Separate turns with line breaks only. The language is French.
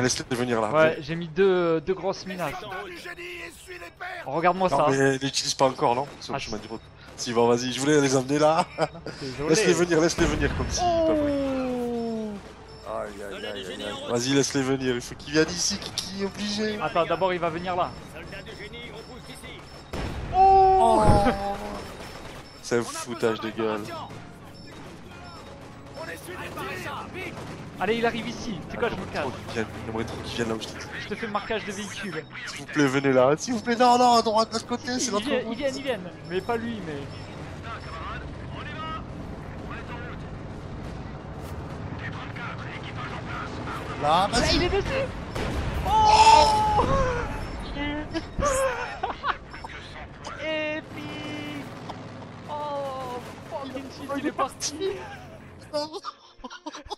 laisse-les venir là.
Ouais, j'ai mis deux grosses minaces. Regarde-moi
Non,
ça.
mais l'utilise pas encore, non?
Ah,
Tu m'as dit. Si, bon, vas-y, je voulais les amener là.
Désolé.
Laisse-les venir comme si.
Oh.
Aïe, aïe, aïe, aïe, aïe. Vas-y, laisse-les venir. Il faut qu'ils viennent ici, qui est obligé.
Attends, d'abord il va venir là.
Oh. C'est un foutage de gueule.
Allez, il arrive ici. C'est quoi, je me cache.
J'aimerais trop qu'ils viennent là où je dis.
Je te fais le marquage de véhicule.
S'il vous plaît, venez là. S'il vous plaît, non, non, à droite, de l'autre côté, c'est notre route.
Ils viennent. Mais pas lui, mais.
Là,
Là,
vas-y.
il est dessus. Oh. Épique. Oh, fucking shit, il est parti.